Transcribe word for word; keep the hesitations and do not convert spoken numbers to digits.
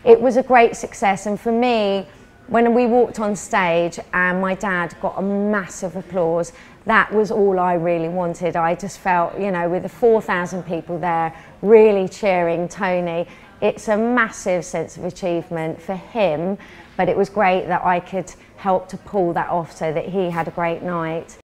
it was a great success, and for me, when we walked on stage and my dad got a massive applause, that was all I really wanted. I just felt, you know, with the four thousand people there really cheering Toni, it's a massive sense of achievement for him, but it was great that I could help to pull that off so that he had a great night.